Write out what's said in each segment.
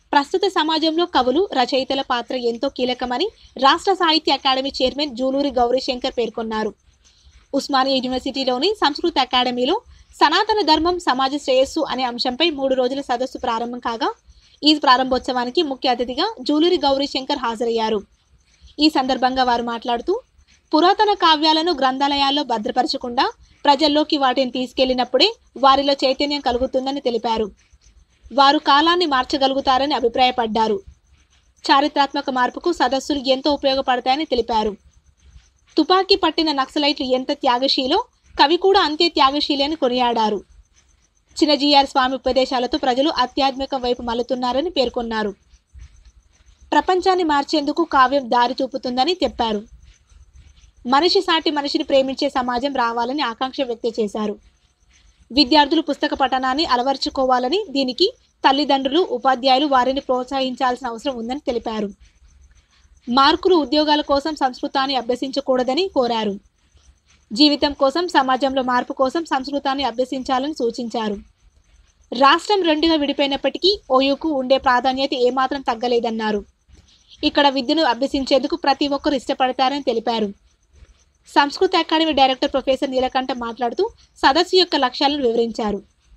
ప్రస్తుత సమాజంలో కవులు, రచయితల పాత్ర ఎంతో కీలకమని రాష్ట్ర సాహిత్య అకాడమీ చైర్మన్ జూలూరి గౌరీశంకర్ పేర్కొన్నారు. ఉస్మానియా యూనివర్సిటీలోని సంస్కృత అకాడమీలో సనాతన ధర్మం సమాజ శ్రేయస్సు అనే అంశంపై 3 రోజుల సదస్సు ప్రారంభం కాగా, ఈ ప్రారంభోత్సవానికి ముఖ్య అతిథిగా జూలూరి గౌరీశంకర్ హాజరయ్యారు. ఈ సందర్భంగా వారు మాట్లాడుతూ, పురాతన కావ్యాలను గ్రంథాలయాల్లో భద్రపరచకుండా ప్రజల్లోకి వాటిని తీసుకెళ్లినప్పుడే వారిలో చైతన్యం కలుగుతుందని తెలిపారు. వారు కాలాన్ని మార్చగలుగుతారని అభిప్రాయపడ్డారు. చారిత్రాత్మక మార్పుకు సదస్సులు ఎంతో ఉపయోగపడతాయని తెలిపారు. తుపాకీ పట్టిన నక్సలైట్లు ఎంత త్యాగశీలో, కవి కూడా అంతే త్యాగశీలి అని కొనియాడారు. చిన్నజీఆర్ స్వామి ఉపదేశాలతో ప్రజలు ఆధ్యాత్మిక వైపు మళ్లుతున్నారని పేర్కొన్నారు. ప్రపంచాన్ని మార్చేందుకు కావ్యం దారి చూపుతుందని చెప్పారు. మనిషి సాటి మనిషిని ప్రేమించే సమాజం రావాలని ఆకాంక్ష వ్యక్తం చేశారు. విద్యార్థులు పుస్తక పఠనాన్ని అలవర్చుకోవాలని, దీనికి తల్లిదండ్రులు, ఉపాధ్యాయులు వారిని ప్రోత్సహించాల్సిన అవసరం ఉందని తెలిపారు. మార్కులు, ఉద్యోగాల కోసం సంస్కృతాన్ని అభ్యసించకూడదని కోరారు. జీవితం కోసం, సమాజంలో మార్పు కోసం సంస్కృతాన్ని అభ్యసించాలని సూచించారు. రాష్ట్రం 2గా విడిపోయినప్పటికీ ఓయూకు ఉండే ప్రాధాన్యత ఏమాత్రం తగ్గలేదన్నారు. ఇక్కడ విద్యను అభ్యసించేందుకు ప్రతి ఒక్కరూ ఇష్టపడతారని తెలిపారు. సంస్కృత అకాడమీ డైరెక్టర్ ప్రొఫెసర్ నీలకంఠ మాట్లాడుతూ సదస్సు యొక్క లక్ష్యాలను వివరించారు.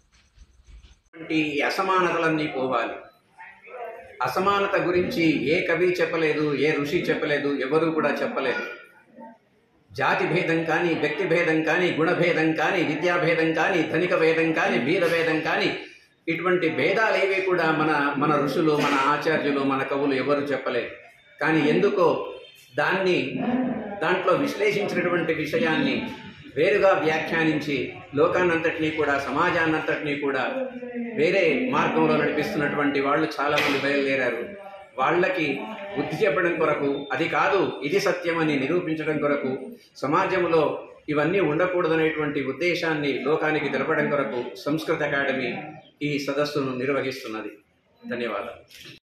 అసమానతలన్నీ పోవాలి. అసమానత గురించి ఏ కవి చెప్పలేదు, ఏ ఋషి చెప్పలేదు, ఎవరు కూడా చెప్పలేదు. జాతి భేదం కానీ, వ్యక్తి భేదం కానీ, గుణభేదం కానీ, విద్యాభేదం కానీ, ధనిక భేదం కానీ, వీరభేదం కానీ, ఇటువంటి భేదాలేవి కూడా మన ఋషులు, మన ఆచార్యులు, మన కవులు ఎవరు చెప్పలేదు. కానీ ఎందుకో దాంట్లో విశ్లేషించినటువంటి విషయాన్ని వేరుగా వ్యాఖ్యానించి లోకాన్నంతటినీ కూడా, సమాజాన్నంతటినీ కూడా వేరే మార్గంలో నడిపిస్తున్నటువంటి వాళ్ళు చాలామంది బయలుదేరారు. వాళ్ళకి బుద్ధి చెప్పడం కొరకు, అది కాదు ఇది సత్యం అని నిరూపించడం కొరకు, సమాజంలో ఇవన్నీ ఉండకూడదనేటువంటి ఉద్దేశాన్ని లోకానికి తెలపడం కొరకు సంస్కృత అకాడమీ ఈ సదస్సును నిర్వహిస్తున్నది. ధన్యవాదాలు.